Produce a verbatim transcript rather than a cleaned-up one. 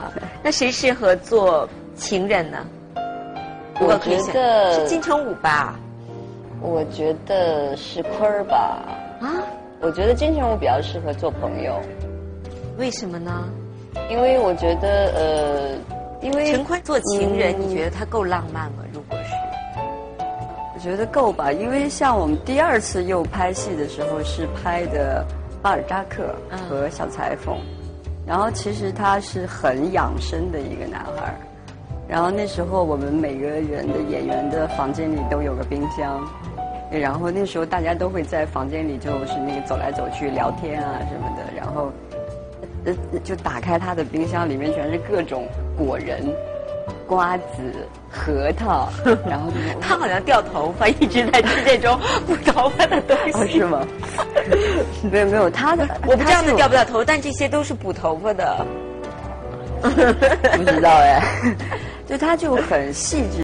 啊。那谁适合做情人呢？如果可以选，是金城武吧？ 我觉得是坤儿吧。啊？我觉得金城武比较适合做朋友。 为什么呢？ 因为我觉得呃，因为陈坤做情人，嗯、你觉得他够浪漫吗？如果是？ 我觉得够吧，因为像我们第二次又拍戏的时候是拍的巴尔扎克和小裁缝，嗯、然后其实他是很养生的一个男孩，然后那时候我们每个人的演员的房间里都有个冰箱，然后那时候大家都会在房间里就是那个走来走去聊天啊什么的，然后呃就打开他的冰箱，里面全是各种果仁。瓜子、核桃，然后他好像掉头发，一直在吃这种补头发的东西， 哦、是吗？没有没有，他的我不知道他掉不掉头，但这些都是补头发的。 不知道哎，就他就很细致。